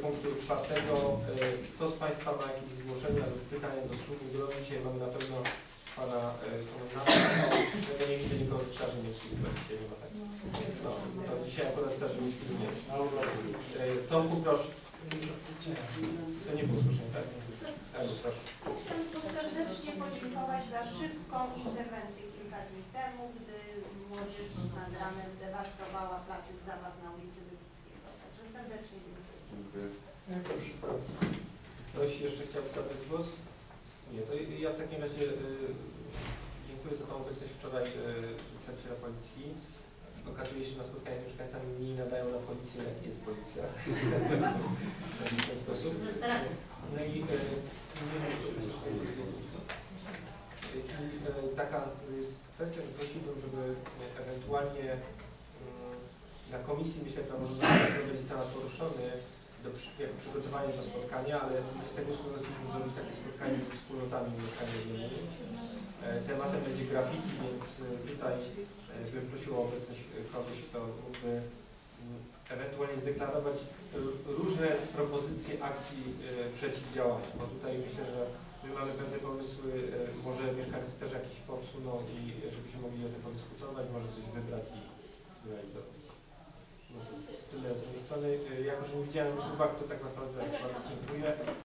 punktu czwartego. Kto z Państwa ma jakieś zgłoszenia lub pytania do służby zdrowia? Dzisiaj mamy na pewno Pana komendanta. Nie widzę nikogo z Straży Miejskiej, chyba dzisiaj nie ma tak. No, to dzisiaj akurat Straży Miejskiej nie ma. Tomku, proszę. To nie było zgłoszenie, tak? Proszę. Chciałbym serdecznie podziękować za szybką interwencję kilka dni temu, gdy młodzież nad ranem dewastowała placyk zabaw na ulicy Wybickiego. Także serdecznie dziękuję. Ktoś jeszcze chciałby zabrać głos? Nie, to ja w takim razie dziękuję za tą obecność wczoraj przedstawiciela policji. Okazuje się, że na spotkaniu z mieszkańcami mniej nadają na policję, jak jest policja. W ten sposób. No i taka jest kwestia, że prosiłbym, żeby ewentualnie na komisji, myślę, praworządności będzie temat poruszony jako przygotowanie do spotkania, ale 28 chcieliśmy zrobić takie spotkanie ze wspólnotami mieszkaniowymi. Tematem będzie grafiki, więc tutaj bym prosił o obecność kogoś, kto mógłby ewentualnie zdeklarować różne propozycje akcji przeciwdziałania, bo tutaj myślę, że my mamy pewne pomysły, może mieszkańcy też jakiś podsuną i żebyśmy mogli o tym podyskutować, może coś wybrać i zrealizować. No to tyle z mojej strony. Jako, że nie widziałem uwag, to tak naprawdę bardzo dziękuję.